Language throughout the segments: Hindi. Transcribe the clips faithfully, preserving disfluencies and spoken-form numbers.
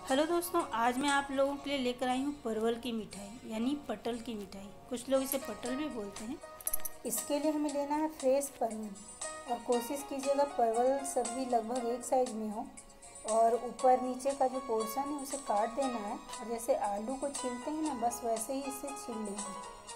हेलो दोस्तों, आज मैं आप लोगों के लिए लेकर आई हूँ परवल की मिठाई यानी पटल की मिठाई। कुछ लोग इसे पटल भी बोलते हैं। इसके लिए हमें लेना है फ्रेश परवल और कोशिश कीजिएगा परवल सब्जी लगभग एक साइज में हो और ऊपर नीचे का जो पोर्शन है उसे काट देना है और जैसे आलू को छीलते हैं ना, बस वैसे ही इसे छील लेंगे।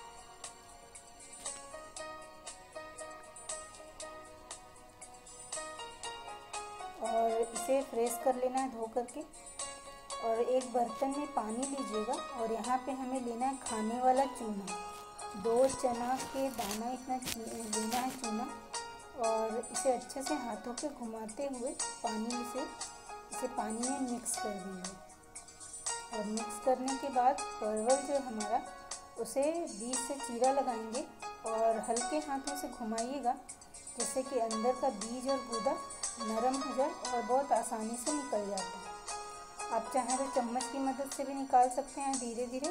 और इसे फ्रेश कर लेना है धो करके। और एक बर्तन में पानी लीजिएगा और यहाँ पे हमें लेना है खाने वाला चूना। दो चना के दाना इतना लेना है चूना और इसे अच्छे से हाथों पे घुमाते हुए पानी से इसे पानी में मिक्स कर देंगे। और मिक्स करने के बाद परवल जो हमारा उसे बीच से चीरा लगाएंगे और हल्के हाथों से घुमाइएगा जिससे कि अंदर का बीज और गूदा नरम हो जाए और बहुत आसानी से निकल जाता है। आप चाहें तो चम्मच की मदद से भी निकाल सकते हैं धीरे धीरे।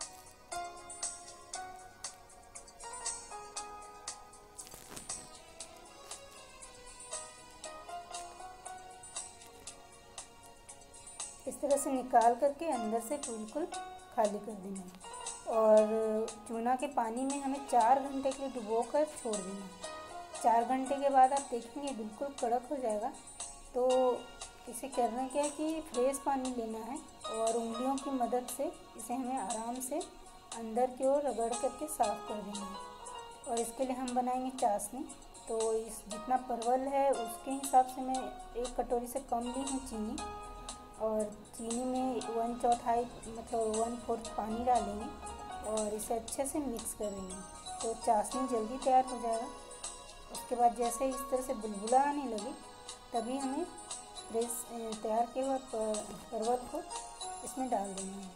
इस तरह से निकाल करके अंदर से बिल्कुल खाली कर देना है। और चूना के पानी में हमें चार घंटे के लिए डुबो कर छोड़ देना है। चार घंटे के बाद आप देखेंगे बिल्कुल कड़क हो जाएगा। तो इसे करना क्या है कि फ्रेश पानी लेना है और उंगलियों की मदद से इसे हमें आराम से अंदर की ओर रगड़ करके साफ़ कर देना है। और इसके लिए हम बनाएंगे चाशनी। तो इस जितना परवल है उसके हिसाब से मैं एक कटोरी से कम ली हूँ चीनी। और चीनी में वन चौथाई मतलब वन फोर्थ पानी डालेंगे और इसे अच्छे से मिक्स करेंगे तो चाशनी जल्दी तैयार हो जाएगा। उसके बाद जैसे इस तरह से बुलबुला आने लगे तभी हमें फ्रेश तैयार किए हुए परवल को इसमें डाल देना है।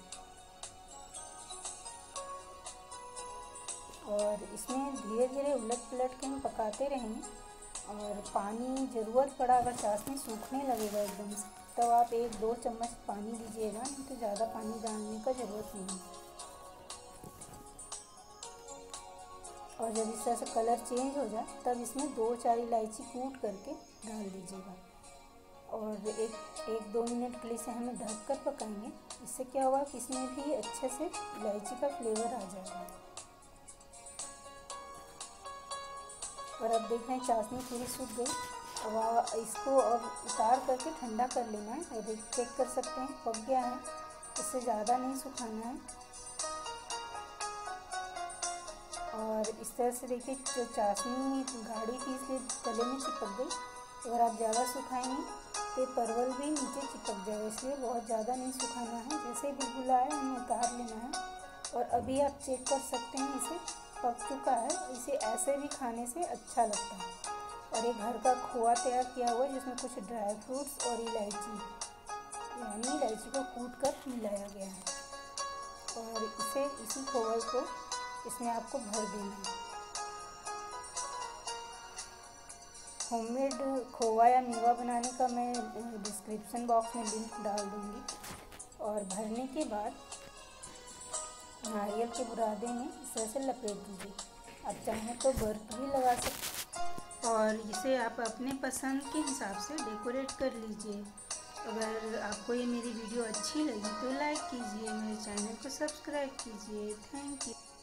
और इसमें धीरे धीरे उलट पुलट के हम पकाते रहेंगे। और पानी ज़रूरत पड़ा अगर चाशनी सूखने लगेगा एकदम से तब आप एक दो चम्मच पानी दीजिएगा, नहीं तो ज़्यादा पानी डालने का ज़रूरत नहीं है। और जब इस तरह से कलर चेंज हो जाए तब इसमें दो चार इलायची कूट करके डाल दीजिएगा। और एक एक दो मिनट के लिए इसे हमें ढक कर पकाएंगे। इससे क्या होगा कि इसमें भी अच्छे से इलायची का फ्लेवर आ जाएगा। और अब देख रहे हैं चाशनी पूरी सूख गई। अब इसको अब उतार करके ठंडा कर लेना है। और चेक कर सकते हैं पक गया है, इससे ज़्यादा नहीं सुखाना है। और इस तरह से देखिए जो चाशनी गाढ़ी थी इसलिए गले में चिपक गई। अगर आप ज़्यादा सुखाएंगे तो परवल भी नीचे चिपक जाएगा, इसलिए बहुत ज़्यादा नहीं सुखाना है। जैसे ही बिल्कुल आए हमें उतार लेना है। और अभी आप चेक कर सकते हैं इसे पक चुका है। इसे ऐसे भी खाने से अच्छा लगता है। और एक घर का खोआ तैयार किया हुआ है जिसमें कुछ ड्राई फ्रूट्स और इलायची यानी इलायची को कूट कर मिलाया गया है। और इसे इसी खोए को इसमें आपको भर देना है। होममेड खोवा या मेवा बनाने का मैं डिस्क्रिप्शन बॉक्स में लिंक डाल दूँगी। और भरने के बाद नारियल के बुरादे में इस तरह से लपेट दीजिए। आप चाहें तो बर्फ भी लगा सकते और इसे आप अपने पसंद के हिसाब से डेकोरेट कर लीजिए। अगर आपको ये मेरी वीडियो अच्छी लगी तो लाइक कीजिए, मेरे चैनल को सब्सक्राइब कीजिए। Thank you.